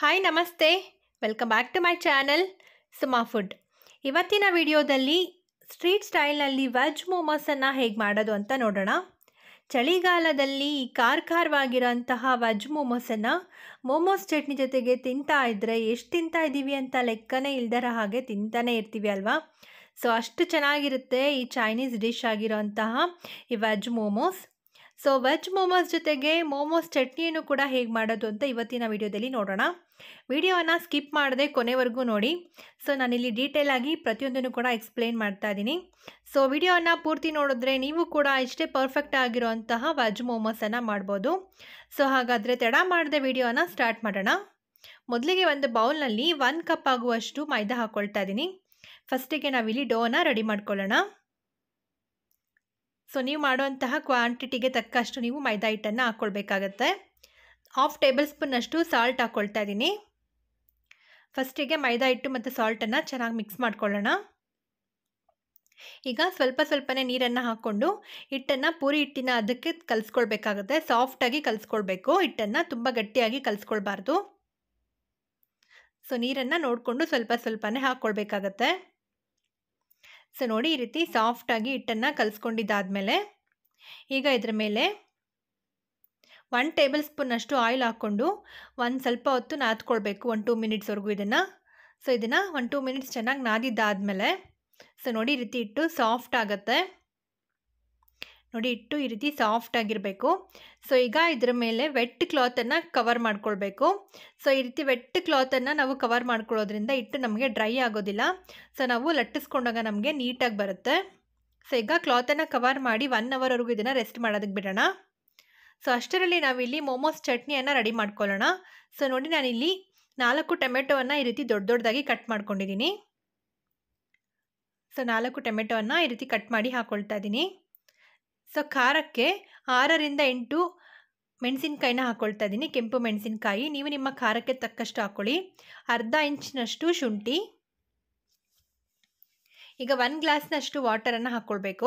Hi ನಮಸ್ತೆ, welcome back to my channel Suma food. ಇವತ್ತಿನ ವಿಡಿಯೋದಲ್ಲಿ ಸ್ಟ್ರೀಟ್ ಸ್ಟೈಲ್ನಲ್ಲಿ ವೆಜ್ ಮೋಮೋಸನ್ನು ಹೇಗೆ ಮಾಡೋದು ಅಂತ ನೋಡೋಣ. ಚಳಿಗಾಲದಲ್ಲಿ ಖಾರವಾಗಿರೋಂತಹ ವೆಜ್ ಮೋಮೋಸನ್ನು ಮೋಮೋಸ್ ಚಟ್ನಿ ಜೊತೆಗೆ ತಿಂತಾ ಇದ್ದರೆ ಎಷ್ಟು ತಿಂತಾ ಇದ್ದೀವಿ ಅಂತ ಲೆಕ್ಕನೇ ಇಲ್ದರ ಹಾಗೆ ತಿಂತಾನೇ ಇರ್ತೀವಿ ಅಲ್ವಾ. ಸೊ ಅಷ್ಟು ಚೆನ್ನಾಗಿರುತ್ತೆ ಈ ಚೈನೀಸ್ ಡಿಶ್ ಆಗಿರೋಂತಹ ಈ veg momos. So veg momos ಜೊತೆಗೆ ಮೋಮೋಸ್ ಚಟ್ನಿಯನ್ನು ಕೂಡ ಹೇಗೆ ಮಾಡೋದು ಅಂತ ಇವತ್ತಿನ ವಿಡಿಯೋದಲ್ಲಿ ನೋಡೋಣ. ವಿಡಿಯೋವನ್ನು ಸ್ಕಿಪ್ ಮಾಡದೆ ಕೊನೆವರೆಗೂ ನೋಡಿ. ಸೊ ನಾನಿಲ್ಲಿ ಡೀಟೇಲಾಗಿ ಪ್ರತಿಯೊಂದನ್ನು ಕೂಡ ಎಕ್ಸ್ಪ್ಲೇನ್ ಮಾಡ್ತಾ ಇದ್ದೀನಿ. ಸೊ ವಿಡಿಯೋವನ್ನು ಪೂರ್ತಿ ನೋಡಿದ್ರೆ ನೀವು ಕೂಡ ಇಷ್ಟೇ ಪರ್ಫೆಕ್ಟ್ ಆಗಿರೋಂತಹ ವೆಜ್ ಮೋಮೋಸನ್ನು ಮಾಡ್ಬೋದು. ಸೊ ಹಾಗಾದರೆ ತಡ ಮಾಡದೆ ವಿಡಿಯೋನ ಸ್ಟಾರ್ಟ್ ಮಾಡೋಣ. ಮೊದಲಿಗೆ ಒಂದು ಬೌಲ್ನಲ್ಲಿ 1 ಕಪ್ ಆಗುವಷ್ಟು ಮೈದಾ ಹಾಕ್ಕೊಳ್ತಾ ಇದ್ದೀನಿ. ಫಸ್ಟಿಗೆ ನಾವಿಲ್ಲಿ ಡೋನ ರೆಡಿ ಮಾಡ್ಕೊಳ್ಳೋಣ. ಸೊ ನೀವು ಮಾಡುವಂತಹ ಕ್ವಾಂಟಿಟಿಗೆ ತಕ್ಕಷ್ಟು ನೀವು ಮೈದಾ ಹಿಟ್ಟನ್ನು ಹಾಕ್ಕೊಳ್ಬೇಕಾಗತ್ತೆ. 1/2 ಟೇಬಲ್ ಸ್ಪೂನ್ನಷ್ಟು ಸಾಲ್ಟ್ ಹಾಕ್ಕೊಳ್ತಾ ಇದ್ದೀನಿ. ಫಸ್ಟಿಗೆ ಮೈದಾ ಹಿಟ್ಟು ಮತ್ತು ಸಾಲ್ಟನ್ನು ಚೆನ್ನಾಗಿ ಮಿಕ್ಸ್ ಮಾಡ್ಕೊಳ್ಳೋಣ. ಈಗ ಸ್ವಲ್ಪನೇ ನೀರನ್ನು ಹಾಕ್ಕೊಂಡು ಹಿಟ್ಟನ್ನು ಪೂರಿ ಹಿಟ್ಟಿನ ಅದಕ್ಕೆ ಕಲಿಸ್ಕೊಳ್ಬೇಕಾಗತ್ತೆ. ಸಾಫ್ಟಾಗಿ ಕಲಿಸ್ಕೊಳ್ಬೇಕು, ಹಿಟ್ಟನ್ನು ತುಂಬ ಗಟ್ಟಿಯಾಗಿ ಕಲಿಸ್ಕೊಳ್ಬಾರ್ದು. ಸೊ ನೀರನ್ನು ನೋಡಿಕೊಂಡು ಸ್ವಲ್ಪನೇ ಹಾಕ್ಕೊಳ್ಬೇಕಾಗತ್ತೆ. ಸೊ ನೋಡಿ, ಈ ರೀತಿ ಸಾಫ್ಟಾಗಿ ಹಿಟ್ಟನ್ನು ಕಲಿಸ್ಕೊಂಡಿದ್ದಾದಮೇಲೆ ಈಗ ಇದರ ಮೇಲೆ 1 ಟೇಬಲ್ ಸ್ಪೂನ್ನಷ್ಟು ಆಯಿಲ್ ಹಾಕ್ಕೊಂಡು ಸ್ವಲ್ಪ ಹೊತ್ತು ನಾದ್ಕೊಳ್ಬೇಕು, 1-2 ಮಿನಿಟ್ಸ್ವರೆಗೂ ಇದನ್ನು. ಸೊ ಇದನ್ನು 1-2 ಮಿನಿಟ್ಸ್ ಚೆನ್ನಾಗಿ ನಾದಿದ್ದಾದಮೇಲೆ ಸೊ ನೋಡಿ, ಈ ರೀತಿ ಹಿಟ್ಟು ಸಾಫ್ಟ್ ಆಗುತ್ತೆ. ನೋಡಿ, ಹಿಟ್ಟು ಈ ರೀತಿ ಸಾಫ್ಟ್ ಆಗಿರಬೇಕು. ಸೊ ಈಗ ಇದರ ಮೇಲೆ ವೆಟ್ ಕ್ಲಾತನ್ನು ಕವರ್ ಮಾಡ್ಕೊಳ್ಬೇಕು. ಸೊ ಈ ರೀತಿ ವೆಟ್ ಕ್ಲಾತನ್ನು ನಾವು ಕವರ್ ಮಾಡ್ಕೊಳ್ಳೋದ್ರಿಂದ ಹಿಟ್ಟು ನಮಗೆ ಡ್ರೈ ಆಗೋದಿಲ್ಲ. ಸೊ ನಾವು ಲಟ್ಟಿಸ್ಕೊಂಡಾಗ ನಮಗೆ ನೀಟಾಗಿ ಬರುತ್ತೆ. ಸೊ ಈಗ ಕ್ಲಾತನ್ನು ಕವರ್ ಮಾಡಿ 1 ಅವರ್ವರೆಗೂ ಇದನ್ನು ರೆಸ್ಟ್ ಮಾಡೋದಕ್ಕೆ ಬಿಡೋಣ. ಸೊ ಅಷ್ಟರಲ್ಲಿ ನಾವಿಲ್ಲಿ ಮೋಮೋಸ್ ಚಟ್ನಿಯನ್ನು ರೆಡಿ ಮಾಡ್ಕೊಳ್ಳೋಣ. ಸೊ ನೋಡಿ, ನಾನಿಲ್ಲಿ 4 ಟೊಮೆಟೊವನ್ನು ಈ ರೀತಿ ದೊಡ್ಡದಾಗಿ ಕಟ್ ಮಾಡ್ಕೊಂಡಿದ್ದೀನಿ. ಸೊ 4 ಟೊಮೆಟೊವನ್ನು ಈ ರೀತಿ ಕಟ್ ಮಾಡಿ ಹಾಕ್ಕೊಳ್ತಾ ಇದ್ದೀನಿ. ಸೊ ಖಾರಕ್ಕೆ 6ರಿಂದ 8 ಮೆಣಸಿನ್ಕಾಯಿನ ಹಾಕ್ಕೊಳ್ತಾ ಇದ್ದೀನಿ, ಕೆಂಪು ಮೆಣಸಿನ್ಕಾಯಿ. ನೀವು ನಿಮ್ಮ ಖಾರಕ್ಕೆ ತಕ್ಕಷ್ಟು ಹಾಕ್ಕೊಳ್ಳಿ. ಅರ್ಧ ಇಂಚಿನಷ್ಟು ಶುಂಠಿ. ಈಗ 1 ಗ್ಲಾಸ್ನಷ್ಟು ವಾಟರನ್ನು ಹಾಕ್ಕೊಳ್ಬೇಕು.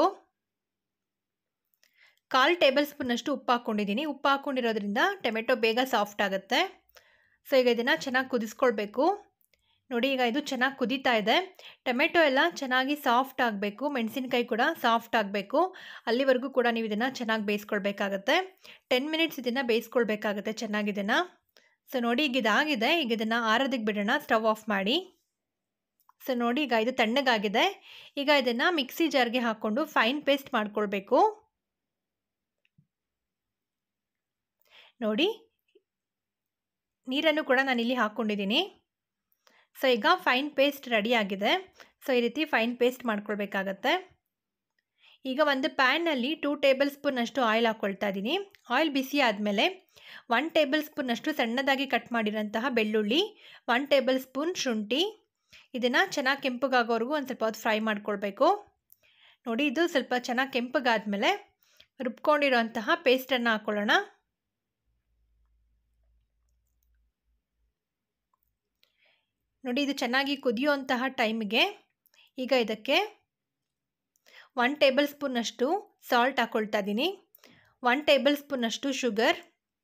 1/4 ಟೇಬಲ್ ಸ್ಪೂನ್ನಷ್ಟು ಉಪ್ಪು ಹಾಕ್ಕೊಂಡಿದ್ದೀನಿ. ಉಪ್ಪು ಹಾಕ್ಕೊಂಡಿರೋದ್ರಿಂದ ಟೊಮೆಟೊ ಬೇಗ ಸಾಫ್ಟ್ ಆಗುತ್ತೆ. ಸೊ ಈಗ ಇದನ್ನು ಚೆನ್ನಾಗಿ ಕುದಿಸ್ಕೊಳ್ಬೇಕು. ನೋಡಿ, ಈಗ ಇದು ಚೆನ್ನಾಗಿ ಕುದೀತಾ ಇದೆ. ಟೊಮೆಟೊ ಎಲ್ಲ ಚೆನ್ನಾಗಿ ಸಾಫ್ಟ್ ಆಗಬೇಕು, ಮೆಣಸಿನ್ಕಾಯಿ ಕೂಡ ಸಾಫ್ಟ್ ಆಗಬೇಕು. ಅಲ್ಲಿವರೆಗೂ ಕೂಡ ನೀವು ಇದನ್ನು ಚೆನ್ನಾಗಿ ಬೇಯಿಸ್ಕೊಳ್ಬೇಕಾಗತ್ತೆ. 10 ಮಿನಿಟ್ಸ್ ಇದನ್ನು ಬೇಯಿಸ್ಕೊಳ್ಬೇಕಾಗತ್ತೆ ಚೆನ್ನಾಗಿದನ್ನು. ಸೊ ನೋಡಿ, ಈಗ ಇದಾಗಿದೆ. ಈಗ ಇದನ್ನು ಆರೋದಕ್ಕೆ ಬಿಡೋಣ, ಸ್ಟವ್ ಆಫ್ ಮಾಡಿ. ಸೊ ನೋಡಿ, ಈಗ ಇದು ತಣ್ಣಗಾಗಿದೆ. ಈಗ ಇದನ್ನು ಮಿಕ್ಸಿ ಜಾರ್ಗೆ ಹಾಕ್ಕೊಂಡು ಫೈನ್ ಪೇಸ್ಟ್ ಮಾಡ್ಕೊಳ್ಬೇಕು. ನೋಡಿ, ನೀರನ್ನು ಕೂಡ ನಾನಿಲ್ಲಿ ಹಾಕ್ಕೊಂಡಿದ್ದೀನಿ. ಸೊ ಈಗ ಫೈನ್ ಪೇಸ್ಟ್ ರೆಡಿ ಆಗಿದೆ. ಸೊ ಈ ರೀತಿ ಫೈನ್ ಪೇಸ್ಟ್ ಮಾಡ್ಕೊಳ್ಬೇಕಾಗತ್ತೆ. ಈಗ ಒಂದು ಪ್ಯಾನ್ನಲ್ಲಿ 2 ಟೇಬಲ್ ಸ್ಪೂನ್ನಷ್ಟು ಆಯಿಲ್ ಹಾಕ್ಕೊಳ್ತಾ ಇದ್ದೀನಿ. ಆಯಿಲ್ ಬಿಸಿ ಆದಮೇಲೆ 1 ಟೇಬಲ್ ಸ್ಪೂನ್ನಷ್ಟು ಸಣ್ಣದಾಗಿ ಕಟ್ ಮಾಡಿರೋಂತಹ ಬೆಳ್ಳುಳ್ಳಿ, 1 ಟೇಬಲ್ ಸ್ಪೂನ್ ಶುಂಠಿ. ಇದನ್ನು ಚೆನ್ನಾಗಿ ಕೆಂಪಗಾಗೋವರೆಗೂ ಒಂದು ಸ್ವಲ್ಪ ಹೊತ್ತು ಫ್ರೈ ಮಾಡ್ಕೊಳ್ಬೇಕು. ನೋಡಿ, ಇದು ಸ್ವಲ್ಪ ಚೆನ್ನಾಗಿ ಕೆಂಪಗಾದ್ಮೇಲೆ ರುಬ್ಕೊಂಡಿರೋಂತಹ ಪೇಸ್ಟನ್ನು ಹಾಕ್ಕೊಳ್ಳೋಣ. ನೋಡಿ, ಇದು ಚೆನ್ನಾಗಿ ಕುದಿಯುವಂತಹ ಟೈಮಿಗೆ ಈಗ ಇದಕ್ಕೆ 1 ಟೇಬಲ್ ಸ್ಪೂನ್ನಷ್ಟು ಸಾಲ್ಟ್ ಹಾಕ್ಕೊಳ್ತಾ ಇದ್ದೀನಿ. 1 ಟೇಬಲ್ ಸ್ಪೂನ್ನಷ್ಟು ಶುಗರ್,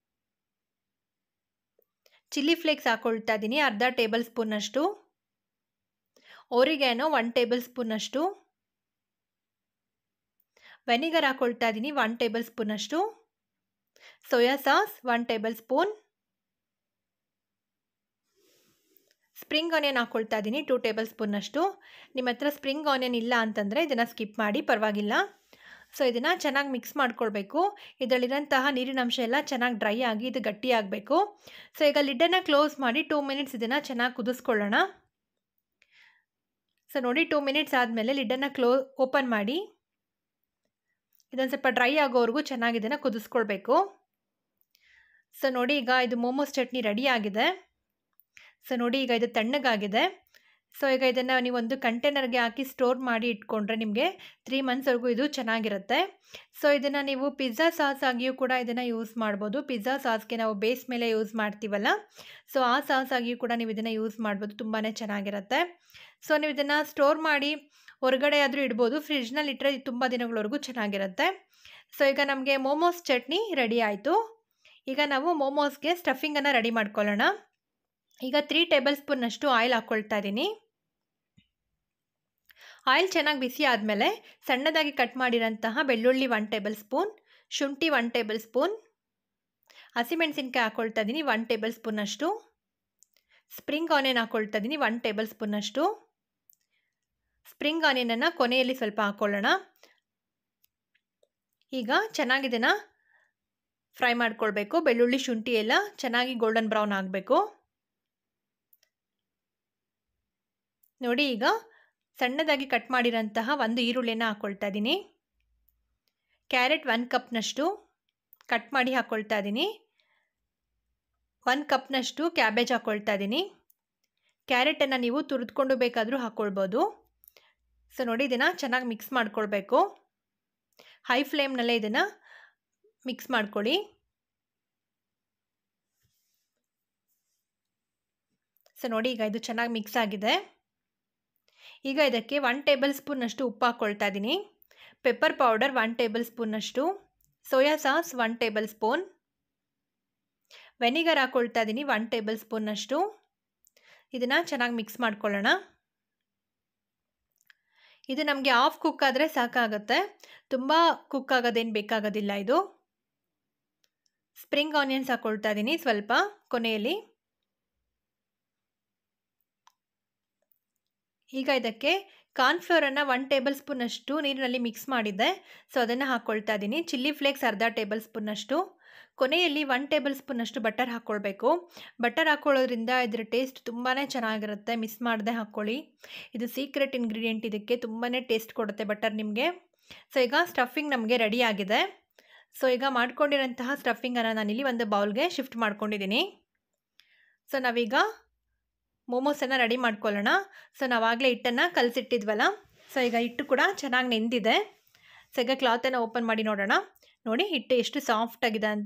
ಚಿಲ್ಲಿ ಫ್ಲೇಕ್ಸ್ ಹಾಕ್ಕೊಳ್ತಾ ಇದ್ದೀನಿ ಅರ್ಧ ಟೇಬಲ್ ಸ್ಪೂನ್ನಷ್ಟು, ಒರಿಗ್ಯಾನೋ 1 ಟೇಬಲ್ ಸ್ಪೂನ್ನಷ್ಟು, ವೆನಿಗರ್ ಹಾಕ್ಕೊಳ್ತಾ ಇದ್ದೀನಿ 1 ಟೇಬಲ್ ಸ್ಪೂನ್ನಷ್ಟು, soya sauce 1 tablespoon, spring onion ಹಾಕ್ಕೊಳ್ತಾ ಇದ್ದೀನಿ 2 ಟೇಬಲ್ ಸ್ಪೂನ್ನಷ್ಟು. ನಿಮ್ಮ ಹತ್ರ ಸ್ಪ್ರಿಂಗ್ ಆನಿಯನ್ ಇಲ್ಲ ಅಂತಂದರೆ ಇದನ್ನು ಸ್ಕಿಪ್ ಮಾಡಿ, ಪರವಾಗಿಲ್ಲ. ಸೊ ಇದನ್ನು ಚೆನ್ನಾಗಿ ಮಿಕ್ಸ್ ಮಾಡ್ಕೊಳ್ಬೇಕು. ಇದರಲ್ಲಿರೋಂತಹ ನೀರಿನಂಶ ಎಲ್ಲ ಚೆನ್ನಾಗಿ ಡ್ರೈ ಆಗಿ ಇದು ಗಟ್ಟಿ ಆಗಬೇಕು. ಸೊ ಈಗ ಲಿಡ್ಡನ್ನು ಕ್ಲೋಸ್ ಮಾಡಿ 2 ಮಿನಿಟ್ಸ್ ಇದನ್ನು ಚೆನ್ನಾಗಿ ಕುದಿಸ್ಕೊಳ್ಳೋಣ. ಸೊ ನೋಡಿ, 2 ಮಿನಿಟ್ಸ್ ಆದಮೇಲೆ ಲಿಡ್ಡನ್ನು ಓಪನ್ ಮಾಡಿ ಇದೊಂದು ಸ್ವಲ್ಪ ಡ್ರೈ ಆಗೋವರೆಗೂ ಚೆನ್ನಾಗಿ ಇದನ್ನು ಕುದಿಸ್ಕೊಳ್ಬೇಕು. ಸೊ ನೋಡಿ, ಈಗ ಇದು ಮೋಮೋಸ್ ಚಟ್ನಿ ರೆಡಿ ಆಗಿದೆ. ಸೊ ನೋಡಿ, ಈಗ ಇದು ತಣ್ಣಗಾಗಿದೆ. ಸೊ ಈಗ ಇದನ್ನು ನೀವು ಒಂದು ಕಂಟೈನರ್ಗೆ ಹಾಕಿ ಸ್ಟೋರ್ ಮಾಡಿ ಇಟ್ಕೊಂಡ್ರೆ ನಿಮಗೆ 3 ಮಂತ್ಸ್ವರೆಗೂ ಇದು ಚೆನ್ನಾಗಿರುತ್ತೆ. ಸೊ ಇದನ್ನು ನೀವು ಪಿಜ್ಜಾ ಸಾಸ್ ಆಗಿಯೂ ಕೂಡ ಇದನ್ನು ಯೂಸ್ ಮಾಡ್ಬೋದು. ಪಿಜ್ಜಾ ಸಾಸ್ಗೆ ನಾವು ಬೇಸ್ ಮೇಲೆ ಯೂಸ್ ಮಾಡ್ತೀವಲ್ಲ, ಸೊ ಆ ಸಾಸ್ ಆಗಿಯೂ ಕೂಡ ನೀವು ಇದನ್ನು ಯೂಸ್ ಮಾಡ್ಬೋದು, ತುಂಬಾ ಚೆನ್ನಾಗಿರುತ್ತೆ. ಸೊ ನೀವು ಇದನ್ನು ಸ್ಟೋರ್ ಮಾಡಿ ಹೊರಗಡೆ ಆದರೂ ಇಡ್ಬೋದು, ಫ್ರಿಡ್ಜ್ನಲ್ಲಿ ಇಟ್ಟರೆ ತುಂಬ ದಿನಗಳವರೆಗೂ ಚೆನ್ನಾಗಿರುತ್ತೆ. ಸೊ ಈಗ ನಮಗೆ ಮೋಮೋಸ್ ಚಟ್ನಿ ರೆಡಿ ಆಯಿತು. ಈಗ ನಾವು ಮೋಮೋಸ್ಗೆ ಸ್ಟಫಿಂಗನ್ನು ರೆಡಿ ಮಾಡ್ಕೊಳ್ಳೋಣ. ಈಗ 3 ಟೇಬಲ್ ಸ್ಪೂನಷ್ಟು ಆಯಿಲ್ ಹಾಕ್ಕೊಳ್ತಾ ಇದ್ದೀನಿ. ಆಯಿಲ್ ಚೆನ್ನಾಗಿ ಬಿಸಿ ಆದಮೇಲೆ ಸಣ್ಣದಾಗಿ ಕಟ್ ಮಾಡಿರೋಂತಹ ಬೆಳ್ಳುಳ್ಳಿ 1 ಟೇಬಲ್ ಸ್ಪೂನ್, ಶುಂಠಿ 1 ಟೇಬಲ್ ಸ್ಪೂನ್, ಹಸಿಮೆಣಸಿನ್ಕಾಯಿ ಹಾಕ್ಕೊಳ್ತಾ ಇದ್ದೀನಿ 1 ಟೇಬಲ್ ಸ್ಪೂನಷ್ಟು, ಸ್ಪ್ರಿಂಗ್ ಆನಿಯನ್ ಹಾಕ್ಕೊಳ್ತಾ ಇದ್ದೀನಿ 1 ಟೇಬಲ್ ಸ್ಪೂನಷ್ಟು. ಸ್ಪ್ರಿಂಗ್ ಆನಿಯನನ್ನು ಕೊನೆಯಲ್ಲಿ ಸ್ವಲ್ಪ ಹಾಕ್ಕೊಳ್ಳೋಣ. ಈಗ ಚೆನ್ನಾಗಿ ಇದನ್ನು ಫ್ರೈ ಮಾಡ್ಕೊಳ್ಬೇಕು. ಬೆಳ್ಳುಳ್ಳಿ ಶುಂಠಿ ಎಲ್ಲ ಚೆನ್ನಾಗಿ ಗೋಲ್ಡನ್ ಬ್ರೌನ್ ಆಗಬೇಕು. ನೋಡಿ, ಈಗ ಸಣ್ಣದಾಗಿ ಕಟ್ ಮಾಡಿರೋಂತಹ 1 ಈರುಳ್ಳಿನ ಹಾಕ್ಕೊಳ್ತಾ ಇದ್ದೀನಿ. ಕ್ಯಾರೆಟ್ 1 ಕಪ್ನಷ್ಟು ಕಟ್ ಮಾಡಿ ಹಾಕ್ಕೊಳ್ತಾ ಇದ್ದೀನಿ. 1 ಕಪ್ನಷ್ಟು ಕ್ಯಾಬೇಜ್ ಹಾಕ್ಕೊಳ್ತಾ ಇದ್ದೀನಿ. ಕ್ಯಾರೆಟನ್ನು ನೀವು ತುರಿದುಕೊಂಡು ಬೇಕಾದರೂ ಹಾಕ್ಕೊಳ್ಬೋದು. ಸೊ ನೋಡಿ, ಇದನ್ನು ಚೆನ್ನಾಗಿ ಮಿಕ್ಸ್ ಮಾಡ್ಕೊಳ್ಬೇಕು. ಹೈ ಫ್ಲೇಮ್ನಲ್ಲೇ ಇದನ್ನು ಮಿಕ್ಸ್ ಮಾಡ್ಕೊಳ್ಳಿ. ಸೊ ನೋಡಿ, ಈಗ ಇದು ಚೆನ್ನಾಗಿ ಮಿಕ್ಸ್ ಆಗಿದೆ. ಈಗ ಇದಕ್ಕೆ 1 ಟೇಬಲ್ ಸ್ಪೂನಷ್ಟು ಉಪ್ಪು ಹಾಕ್ಕೊಳ್ತಾ ಇದ್ದೀನಿ. ಪೆಪ್ಪರ್ ಪೌಡರ್ 1 ಟೇಬಲ್ ಸ್ಪೂನಷ್ಟು, soya sauce 1 tablespoon, vinegar ಹಾಕ್ಕೊಳ್ತಾ ಇದ್ದೀನಿ 1 ಟೇಬಲ್ ಸ್ಪೂನಷ್ಟು. ಇದನ್ನು ಚೆನ್ನಾಗಿ ಮಿಕ್ಸ್ ಮಾಡ್ಕೊಳ್ಳೋಣ. ಇದು ನಮಗೆ ಹಾಫ್ ಕುಕ್ ಆದರೆ ಸಾಕಾಗುತ್ತೆ, ತುಂಬ ಕುಕ್ ಆಗೋದೇನು ಬೇಕಾಗೋದಿಲ್ಲ ಇದು. ಸ್ಪ್ರಿಂಗ್ ಆನಿಯನ್ಸ್ ಹಾಕ್ಕೊಳ್ತಾ ಇದ್ದೀನಿ ಸ್ವಲ್ಪ ಕೊನೆಯಲ್ಲಿ. ಈಗ ಇದಕ್ಕೆ ಕಾರ್ನ್ಫ್ಲೋರನ್ನು 1 ಟೇಬಲ್ ಸ್ಪೂನಷ್ಟು ನೀರಿನಲ್ಲಿ ಮಿಕ್ಸ್ ಮಾಡಿದ್ದೆ, ಸೊ ಅದನ್ನು ಹಾಕ್ಕೊಳ್ತಾ ಇದ್ದೀನಿ. ಚಿಲ್ಲಿ ಫ್ಲೇಕ್ಸ್ ಅರ್ಧ ಟೇಬಲ್ ಸ್ಪೂನಷ್ಟು, ಕೊನೆಯಲ್ಲಿ 1 ಟೇಬಲ್ ಸ್ಪೂನಷ್ಟು ಬಟರ್ ಹಾಕ್ಕೊಳ್ಬೇಕು. ಬಟರ್ ಹಾಕ್ಕೊಳ್ಳೋದ್ರಿಂದ ಇದರ ಟೇಸ್ಟ್ ತುಂಬಾ ಚೆನ್ನಾಗಿರುತ್ತೆ, ಮಿಸ್ ಮಾಡದೆ ಹಾಕ್ಕೊಳ್ಳಿ. ಇದು ಸೀಕ್ರೆಟ್ ಇಂಗ್ರೀಡಿಯೆಂಟ್, ಇದಕ್ಕೆ ತುಂಬಾ ಟೇಸ್ಟ್ ಕೊಡುತ್ತೆ ಬಟರ್ ನಿಮಗೆ. ಸೊ ಈಗ ಸ್ಟಫಿಂಗ್ ನಮಗೆ ರೆಡಿ ಆಗಿದೆ. ಸೊ ಈಗ ಮಾಡ್ಕೊಂಡಿರೋಂತಹ ಸ್ಟಫಿಂಗನ್ನು ನಾನಿಲ್ಲಿ ಒಂದು ಬೌಲ್ಗೆ ಶಿಫ್ಟ್ ಮಾಡ್ಕೊಂಡಿದ್ದೀನಿ. ಸೊ ನಾವೀಗ ಮೋಮೋಸನ್ನು ರೆಡಿ ಮಾಡ್ಕೊಳ್ಳೋಣ. ಸೊ ನಾವಾಗಲೇ ಹಿಟ್ಟನ್ನು ಕಲಸಿಟ್ಟಿದ್ವಲ್ಲ, ಸೊ ಈಗ ಹಿಟ್ಟು ಕೂಡ ಚೆನ್ನಾಗಿ ನೆಂದಿದೆ. ಸೊ ಈಗ ಕ್ಲಾತನ್ನು ಓಪನ್ ಮಾಡಿ ನೋಡೋಣ. ನೋಡಿ, ಹಿಟ್ಟು ಎಷ್ಟು ಸಾಫ್ಟ್ ಆಗಿದೆ ಅಂತ.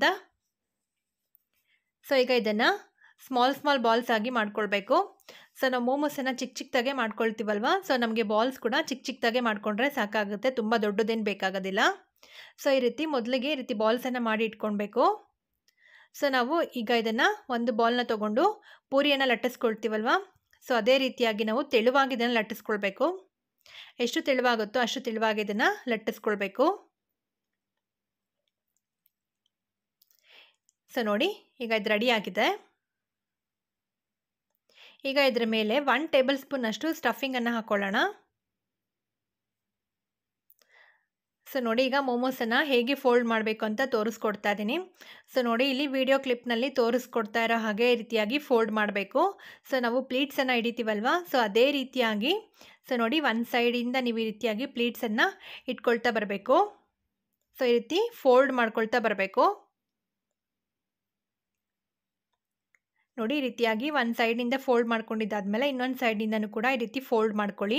ಸೊ ಈಗ ಇದನ್ನು ಸ್ಮಾಲ್ ಬಾಲ್ಸ್ ಆಗಿ ಮಾಡ್ಕೊಳ್ಬೇಕು. ಸೊ ನಾವು ಮೋಮೋಸನ್ನು ಚಿಕ್ಕದಾಗೆ ಮಾಡ್ಕೊಳ್ತೀವಲ್ವ, ಸೊ ನಮಗೆ ಬಾಲ್ಸ್ ಕೂಡ ಚಿಕ್ಕದಾಗೆ ಮಾಡಿಕೊಂಡ್ರೆ ಸಾಕಾಗುತ್ತೆ, ತುಂಬ ದೊಡ್ಡದೇನು ಬೇಕಾಗೋದಿಲ್ಲ. ಸೊ ಈ ರೀತಿ ಮೊದಲಿಗೆ ಈ ರೀತಿ ಬಾಲ್ಸನ್ನು ಮಾಡಿ ಇಟ್ಕೊಳ್ಬೇಕು. ಸೊ ನಾವು ಈಗ ಇದನ್ನು ಒಂದು ಬಾಲ್ನ ತೊಗೊಂಡು ಪೂರಿಯನ್ನು ಲಟ್ಟಿಸ್ಕೊಳ್ತೀವಲ್ವ, ಸೊ ಅದೇ ರೀತಿಯಾಗಿ ನಾವು ತೆಳುವಾಗಿ ಇದನ್ನು ಲಟ್ಟಿಸ್ಕೊಳ್ಬೇಕು. ಎಷ್ಟು ತೆಳುವಾಗುತ್ತೋ ಅಷ್ಟು ತೆಳುವಾಗಿ ಇದನ್ನು ಲಟ್ಟಿಸ್ಕೊಳ್ಬೇಕು. ಸೊ ನೋಡಿ, ಈಗ ಇದು ರೆಡಿಯಾಗಿದೆ. ಈಗ ಇದರ ಮೇಲೆ 1 ಟೇಬಲ್ ಸ್ಪೂನಷ್ಟು ಸ್ಟಫಿಂಗನ್ನು ಹಾಕ್ಕೊಳ್ಳೋಣ. ಸೊ ನೋಡಿ, ಈಗ ಮೋಮೋಸನ್ನು ಹೇಗೆ ಫೋಲ್ಡ್ ಮಾಡಬೇಕು ಅಂತ ತೋರಿಸ್ಕೊಡ್ತಾ ಇದ್ದೀನಿ. ಸೊ ನೋಡಿ, ಇಲ್ಲಿ ವಿಡಿಯೋ ಕ್ಲಿಪ್ನಲ್ಲಿ ತೋರಿಸ್ಕೊಡ್ತಾ ಇರೋ ಹಾಗೆ ಈ ರೀತಿಯಾಗಿ ಫೋಲ್ಡ್ ಮಾಡಬೇಕು. ಸೊ ನಾವು ಪ್ಲೀಟ್ಸನ್ನು ಹಿಡಿತೀವಲ್ವ, ಸೊ ಅದೇ ರೀತಿಯಾಗಿ ಸೊ ನೋಡಿ ಒಂದು ಸೈಡಿಂದ ನೀವು ಈ ರೀತಿಯಾಗಿ ಪ್ಲೀಟ್ಸನ್ನು ಇಟ್ಕೊಳ್ತಾ ಬರಬೇಕು. ಸೊ ಈ ರೀತಿ ಫೋಲ್ಡ್ ಮಾಡ್ಕೊಳ್ತಾ ಬರಬೇಕು. ನೋಡಿ, ಈ ರೀತಿಯಾಗಿ ಒಂದು ಸೈಡಿಂದ ಫೋಲ್ಡ್ ಮಾಡ್ಕೊಂಡಿದ್ದಾದಮೇಲೆ ಇನ್ನೊಂದು ಸೈಡಿಂದನೂ ಕೂಡ ಈ ರೀತಿ ಫೋಲ್ಡ್ ಮಾಡ್ಕೊಳ್ಳಿ.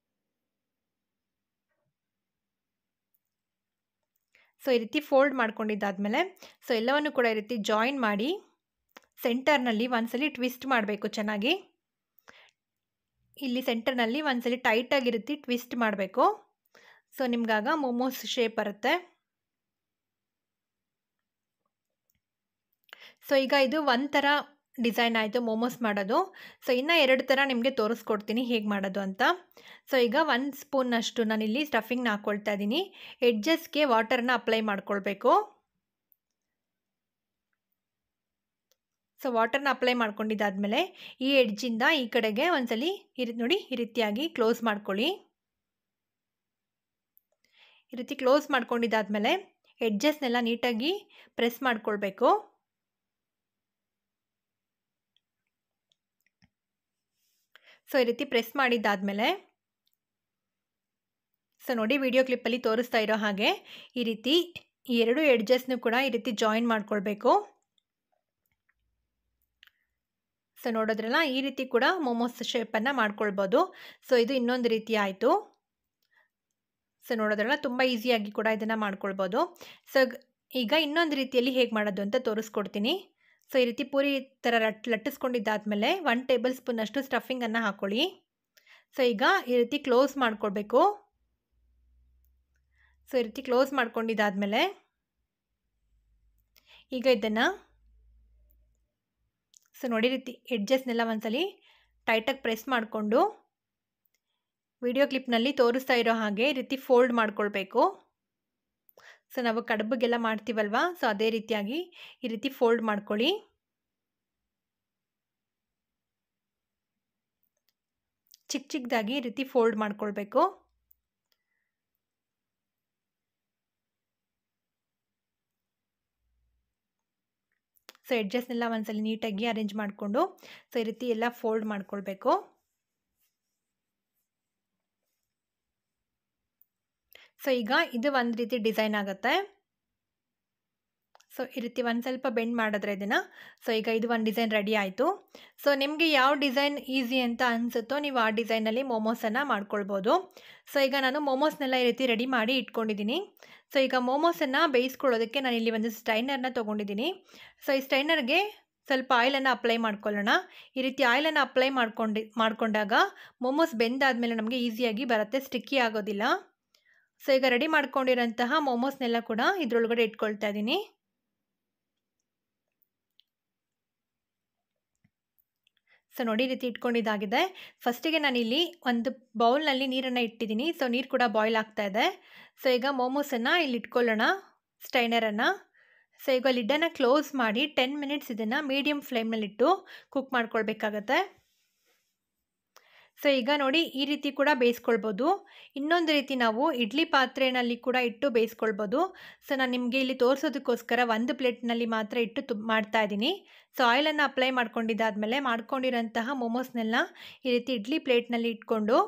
ಸೊ ಈ ರೀತಿ ಫೋಲ್ಡ್ ಮಾಡ್ಕೊಂಡಿದ್ದಾದಮೇಲೆ ಸೊ ಎಲ್ಲವನ್ನು ಕೂಡ ಈ ರೀತಿ ಜಾಯಿನ್ ಮಾಡಿ ಸೆಂಟರ್ನಲ್ಲಿ ಒಂದ್ಸಲಿ ಟ್ವಿಸ್ಟ್ ಮಾಡಬೇಕು ಚೆನ್ನಾಗಿ. ಇಲ್ಲಿ ಸೆಂಟರ್ನಲ್ಲಿ ಒಂದ್ಸಲಿ ಟೈಟಾಗಿ ರೀತಿ ಟ್ವಿಸ್ಟ್ ಮಾಡಬೇಕು. ಸೊ ನಿಮ್ಗಾಗ ಮೋಮೋಸ್ ಶೇಪ್ ಬರುತ್ತೆ. ಸೊ ಈಗ ಇದು ಒಂಥರ ಡಿಸೈನ್ ಆಯಿತು ಮೋಮೋಸ್ ಮಾಡೋದು. ಸೊ ಇನ್ನು 2 ಥರ ನಿಮಗೆ ತೋರಿಸ್ಕೊಡ್ತೀನಿ ಹೇಗೆ ಮಾಡೋದು ಅಂತ. ಸೊ ಈಗ 1 ಸ್ಪೂನಷ್ಟು ನಾನಿಲ್ಲಿ ಸ್ಟಫಿಂಗ್ನ ಹಾಕ್ಕೊಳ್ತಾ ಇದ್ದೀನಿ. ಎಡ್ಜಸ್ಗೆ ವಾಟರ್ನ ಅಪ್ಲೈ ಮಾಡ್ಕೊಳ್ಬೇಕು. ಸೊ ವಾಟರ್ನ ಅಪ್ಲೈ ಮಾಡ್ಕೊಂಡಿದ್ದಾದಮೇಲೆ ಈ ಎಡ್ಜಿಂದ ಈ ಕಡೆಗೆ ಒಂದ್ಸಲಿ ನೋಡಿ ಈ ರೀತಿಯಾಗಿ ಕ್ಲೋಸ್ ಮಾಡ್ಕೊಳ್ಳಿ. ಈ ರೀತಿ ಕ್ಲೋಸ್ ಮಾಡ್ಕೊಂಡಿದ್ದಾದಮೇಲೆ ಎಡ್ಜಸ್ನೆಲ್ಲ ನೀಟಾಗಿ ಪ್ರೆಸ್ ಮಾಡ್ಕೊಳ್ಬೇಕು. ಸೊ ಈ ರೀತಿ ಪ್ರೆಸ್ ಮಾಡಿದ್ದಾದಮೇಲೆ ಸೊ ನೋಡಿ ವಿಡಿಯೋ ಕ್ಲಿಪ್ಪಲ್ಲಿ ತೋರಿಸ್ತಾ ಇರೋ ಹಾಗೆ ಈ ರೀತಿ ಈ 2 ಎಡ್ಜಸ್ನು ಕೂಡ ಈ ರೀತಿ ಜಾಯಿನ್ ಮಾಡ್ಕೊಳ್ಬೇಕು. ಸೊ ನೋಡೋದ್ರಲ್ಲ, ಈ ರೀತಿ ಕೂಡ ಮೋಮೋಸ್ ಶೇಪನ್ನು ಮಾಡ್ಕೊಳ್ಬೋದು. ಸೊ ಇದು ಇನ್ನೊಂದು ರೀತಿ ಆಯಿತು. ಸೊ ನೋಡೋದ್ರಲ್ಲ, ತುಂಬ ಈಸಿಯಾಗಿ ಕೂಡ ಇದನ್ನು ಮಾಡ್ಕೊಳ್ಬೋದು. ಸೊ ಈಗ ಇನ್ನೊಂದು ರೀತಿಯಲ್ಲಿ ಹೇಗೆ ಮಾಡೋದು ಅಂತ ತೋರಿಸ್ಕೊಡ್ತೀನಿ. ಸೊ ಈ ರೀತಿ ಪೂರಿ ಥರ ಲಟ್ಟಿಸ್ಕೊಂಡಿದ್ದಾದಮೇಲೆ 1 ಟೇಬಲ್ ಸ್ಪೂನಷ್ಟು ಸ್ಟಫಿಂಗನ್ನು ಹಾಕ್ಕೊಳ್ಳಿ. ಸೊ ಈಗ ಈ ರೀತಿ ಕ್ಲೋಸ್ ಮಾಡ್ಕೊಳ್ಬೇಕು. ಸೊ ಈ ರೀತಿ ಕ್ಲೋಸ್ ಮಾಡ್ಕೊಂಡಿದ್ದಾದಮೇಲೆ ಈಗ ಇದನ್ನು ಸೊ ನೋಡಿ ರೀತಿ ಎಡ್ಜಸ್ನೆಲ್ಲ ಒಂದ್ಸಲಿ ಟೈಟಾಗಿ ಪ್ರೆಸ್ ಮಾಡಿಕೊಂಡು ವಿಡಿಯೋ ಕ್ಲಿಪ್ನಲ್ಲಿ ತೋರಿಸ್ತಾ ಇರೋ ಹಾಗೆ ಈ ರೀತಿ ಫೋಲ್ಡ್ ಮಾಡ್ಕೊಳ್ಬೇಕು. ಸೊ ನಾವು ಕಡುಬಿಗೆಲ್ಲ ಮಾಡ್ತೀವಲ್ವಾ, ಸೊ ಅದೇ ರೀತಿಯಾಗಿ ಈ ರೀತಿ ಫೋಲ್ಡ್ ಮಾಡ್ಕೊಳ್ಳಿ. ಚಿಕ್ಕ ಚಿಕ್ಕದಾಗಿ ಈ ರೀತಿ ಫೋಲ್ಡ್ ಮಾಡ್ಕೊಳ್ಬೇಕು. ಸೊ ಎಡ್ಜಸ್ನೆಲ್ಲ ಒಂದ್ಸಲಿ ನೀಟಾಗಿ ಅರೇಂಜ್ ಮಾಡಿಕೊಂಡು ಸೊ ಈ ರೀತಿ ಎಲ್ಲ ಫೋಲ್ಡ್ ಮಾಡ್ಕೊಳ್ಬೇಕು. ಸೊ ಈಗ ಇದು ಒಂದು ರೀತಿ ಡಿಸೈನ್ ಆಗುತ್ತೆ. ಸೊ ಈ ರೀತಿ ಒಂದು ಸ್ವಲ್ಪ ಬೆಂಡ್ ಮಾಡಿದ್ರೆ ಇದನ್ನು. ಸೊ ಈಗ ಇದು ಒಂದು ಡಿಸೈನ್ ರೆಡಿ ಆಯಿತು. ಸೊ ನಿಮಗೆ ಯಾವ ಡಿಸೈನ್ ಈಸಿ ಅಂತ ಅನಿಸುತ್ತೋ ನೀವು ಆ ಡಿಸೈನಲ್ಲಿ ಮೋಮೋಸನ್ನು ಮಾಡ್ಕೊಳ್ಬೋದು. ಸೊ ಈಗ ನಾನು ಮೋಮೋಸ್ನೆಲ್ಲ ಈ ರೀತಿ ರೆಡಿ ಮಾಡಿ ಇಟ್ಕೊಂಡಿದ್ದೀನಿ. ಸೊ ಈಗ ಮೋಮೋಸನ್ನು ಬೇಯಿಸ್ಕೊಳ್ಳೋದಕ್ಕೆ ನಾನು ಇಲ್ಲಿ ಒಂದು ಸ್ಟೈನರ್ನ ತೊಗೊಂಡಿದ್ದೀನಿ. ಸೊ ಈ ಸ್ಟೈನರ್ಗೆ ಸ್ವಲ್ಪ ಆಯಿಲನ್ನು ಅಪ್ಲೈ ಮಾಡ್ಕೊಳ್ಳೋಣ. ಈ ರೀತಿ ಆಯಿಲನ್ನು ಅಪ್ಲೈ ಮಾಡ್ಕೊಂಡಾಗ ಮೋಮೋಸ್ ಬೆಂದಾದಮೇಲೆ ನಮಗೆ ಈಸಿಯಾಗಿ ಬರುತ್ತೆ, ಸ್ಟಿಕ್ಕಿ ಆಗೋದಿಲ್ಲ. ಸೊ ಈಗ ರೆಡಿ ಮಾಡ್ಕೊಂಡಿರೋಂತಹ ಮೋಮೋಸ್ನೆಲ್ಲ ಕೂಡ ಇದರೊಳಗಡೆ ಇಟ್ಕೊಳ್ತಾ ಇದ್ದೀನಿ. ಸೊ ನೋಡಿ ಈ ರೀತಿ ಇಟ್ಕೊಂಡಿದ್ದಾಗಿದೆ. ಫಸ್ಟಿಗೆ ನಾನಿಲ್ಲಿ ಒಂದು ಬೌಲ್ನಲ್ಲಿ ನೀರನ್ನು ಇಟ್ಟಿದ್ದೀನಿ. ಸೊ ನೀರು ಕೂಡ ಬಾಯ್ಲ್ ಆಗ್ತಾ ಇದೆ. ಸೊ ಈಗ ಮೋಮೋಸನ್ನು ಇಲ್ಲಿ ಇಟ್ಕೊಳ್ಳೋಣ, ಸ್ಟೈನರನ್ನು. ಸೊ ಈಗ ಲಿಡ್ಡನ್ನು ಕ್ಲೋಸ್ ಮಾಡಿ 10 ಮಿನಿಟ್ಸ್ ಇದನ್ನು ಮೀಡಿಯಮ್ ಫ್ಲೇಮ್ನಲ್ಲಿಟ್ಟು ಕುಕ್ ಮಾಡ್ಕೊಳ್ಬೇಕಾಗತ್ತೆ. ಸೊ ಈಗ ನೋಡಿ ಈ ರೀತಿ ಕೂಡ ಬೇಯಿಸ್ಕೊಳ್ಬೋದು. ಇನ್ನೊಂದು ರೀತಿ ನಾವು ಇಡ್ಲಿ ಪಾತ್ರೆಯಲ್ಲಿ ಕೂಡ ಇಟ್ಟು ಬೇಯಿಸ್ಕೊಳ್ಬೋದು. ಸೊ ನಾನು ನಿಮಗೆ ಇಲ್ಲಿ ತೋರಿಸೋದಕ್ಕೋಸ್ಕರ ಒಂದು ಪ್ಲೇಟ್ನಲ್ಲಿ ಮಾತ್ರ ಇಟ್ಟು ಮಾಡ್ತಾ ಇದ್ದೀನಿ. ಸೊ ಆಯಿಲನ್ನು ಅಪ್ಲೈ ಮಾಡ್ಕೊಂಡಿದ್ದಾದಮೇಲೆ ಮಾಡ್ಕೊಂಡಿರೋಂತಹ ಮೋಮೋಸ್ನೆಲ್ಲ ಈ ರೀತಿ ಇಡ್ಲಿ ಪ್ಲೇಟ್ನಲ್ಲಿ ಇಟ್ಕೊಂಡು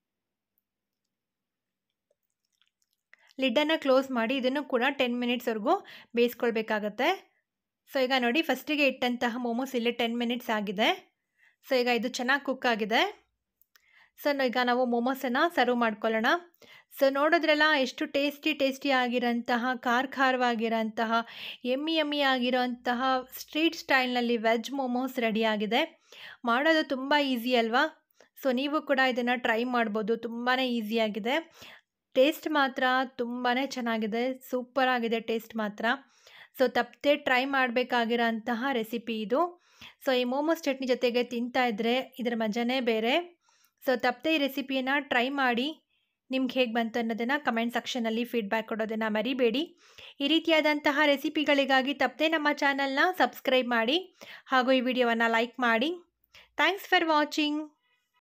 ಲಿಡ್ಡನ್ನು ಕ್ಲೋಸ್ ಮಾಡಿ ಇದನ್ನು ಕೂಡ 10 ಮಿನಿಟ್ಸ್ವರೆಗೂ ಬೇಯಿಸ್ಕೊಳ್ಬೇಕಾಗತ್ತೆ. ಸೊ ಈಗ ನೋಡಿ ಫಸ್ಟಿಗೆ ಇಟ್ಟಂತಹ ಮೋಮೋಸ್ ಇಲ್ಲಿ 10 ಮಿನಿಟ್ಸ್ ಆಗಿದೆ. ಸೊ ಈಗ ಇದು ಚೆನ್ನಾಗಿ ಕುಕ್ ಆಗಿದೆ. ಸೊ ಈಗ ನಾವು ಮೋಮೋಸನ್ನು ಸರ್ವ್ ಮಾಡ್ಕೊಳ್ಳೋಣ. ಸೊ ನೋಡಿದ್ರಲ್ಲ ಎಷ್ಟು ಟೇಸ್ಟಿ ಆಗಿರೋಂತಹ ಖಾರವಾಗಿರೋಂತಹ ಯಮ್ಮಿ ಆಗಿರೋಂತಹ ಸ್ಟ್ರೀಟ್ ಸ್ಟೈಲ್ನಲ್ಲಿ ವೆಜ್ ಮೋಮೋಸ್ ರೆಡಿಯಾಗಿದೆ. ಮಾಡೋದು ತುಂಬ ಈಸಿ ಅಲ್ವಾ? ಸೊ ನೀವು ಕೂಡ ಇದನ್ನು ಟ್ರೈ ಮಾಡ್ಬೋದು, ತುಂಬಾ ಈಸಿಯಾಗಿದೆ. ಟೇಸ್ಟ್ ಮಾತ್ರ ತುಂಬಾ ಚೆನ್ನಾಗಿದೆ, ಸೂಪರ್ ಆಗಿದೆ ಟೇಸ್ಟ್ ಮಾತ್ರ. ಸೊ ತಪ್ಪದೆ ಟ್ರೈ ಮಾಡಬೇಕಾಗಿರೋ ಅಂತಹ ರೆಸಿಪಿ ಇದು. ಸೊ ಈ ಮೋಮೋಸ್ ಚಟ್ನಿ ಜೊತೆಗೆ ತಿಂತಾ ಇದ್ದರೆ ಇದರ ಮಜಾನೇ ಬೇರೆ. ಸೊ ತಪ್ಪದೆ ಈ ರೆಸಿಪಿಯನ್ನು ಟ್ರೈ ಮಾಡಿ ನಿಮ್ಗೆ ಹೇಗೆ ಬಂತು ಅನ್ನೋದನ್ನು ಕಮೆಂಟ್ ಸೆಕ್ಷನಲ್ಲಿ ಫೀಡ್ಬ್ಯಾಕ್ ಕೊಡೋದನ್ನು ಮರಿಬೇಡಿ. ಈ ರೀತಿಯಾದಂತಹ ರೆಸಿಪಿಗಳಿಗಾಗಿ ತಪ್ಪದೆ ನಮ್ಮ ಚಾನಲ್ನ ಸಬ್ಸ್ಕ್ರೈಬ್ ಮಾಡಿ ಹಾಗೂ ಈ ವಿಡಿಯೋವನ್ನು ಲೈಕ್ ಮಾಡಿ. Thanks for watching.